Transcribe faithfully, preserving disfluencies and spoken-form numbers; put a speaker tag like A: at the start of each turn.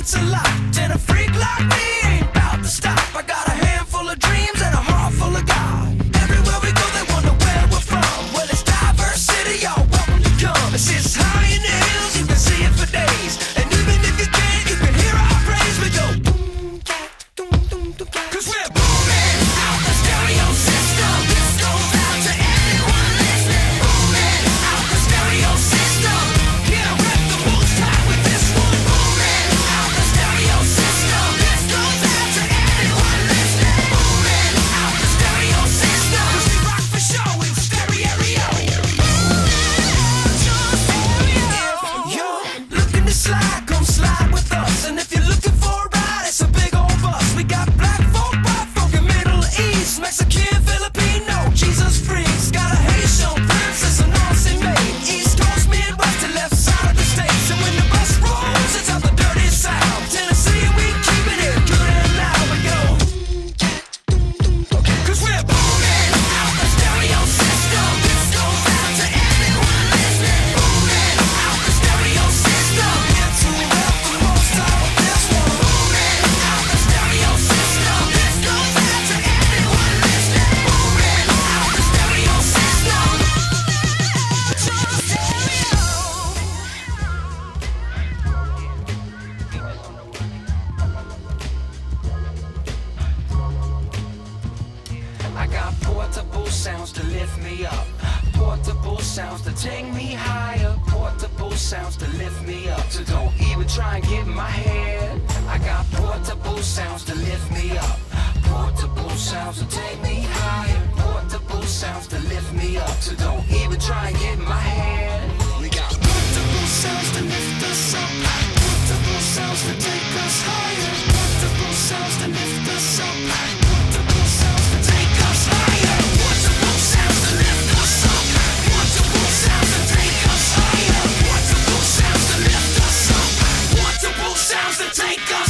A: it's a lot. And a freak like me ain't about to stop. I got a handful of dreams and a heart full of God. Everywhere we go they wonder where we're from. Well, it's diversity, y'all welcome to come. It's this high in the hills, you can see it for days. And even if you can't, you can hear our praise. We go boom, cat, doom, doom, doom, cat. Cause we're booming out the stereo system. This goes out to everyone listening. Booming out the stereo system. Yeah, rep the most high with this one. Booming out the stereo system. This goes out to everyone listening. Booming out the stereo system. Cause we rock for show in stereo. If you're looking to slide, come slide with us. And if you're looking for a ride, it's a big old bus. We got black folk, white folk, and Middle East, Mexican, Filipino, Jesus freaks. Got a Haitian princess, an Aussie maid. East Coast, Midwest, and left side of the states. And when the bus rolls, it's out the dirty south. Tennessee, we keeping it good and loud. We go cause we're booming out the stereo system. This goes out to everyone listening. Booming out the stereo system. Here to rep the most high with this one. Booming out the stereo system. This goes out to everyone listening. Booming out the stereo system. I got portable sounds to lift me up. Portable sounds to take me higher. Portable sounds to lift me up. So don't even try and get in my head. I got portable sounds to lift me up. Portable sounds to take me higher. Portable sounds to lift me up. So don't even try and get in my head. We got portable sounds to lift us up. Portable sounds to take us higher. Portable sounds to lift us up. Portable sounds to take us higher. Portable sounds to lift us up. Portable sounds to take us higher. Portable sounds to lift us up. Portable sounds to take us